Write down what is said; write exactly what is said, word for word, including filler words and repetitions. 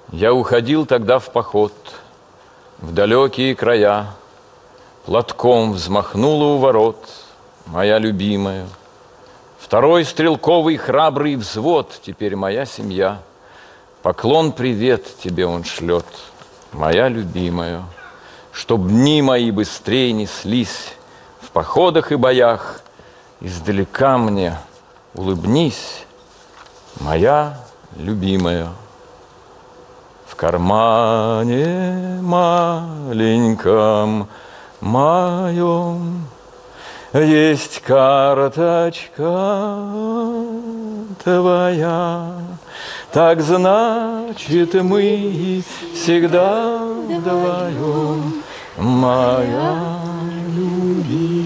Я уходил тогда в поход, в далекие края, платком взмахнула у ворот моя любимая. Второй стрелковый храбрый взвод, теперь моя семья. Поклон, привет тебе он шлет, моя любимая. Чтоб дни мои быстрее неслись в походах и боях, издалека мне улыбнись, моя любимая. В кармане маленьком моем есть карточка твоя. Так значит, мы всегда вдвоем, моя любимая.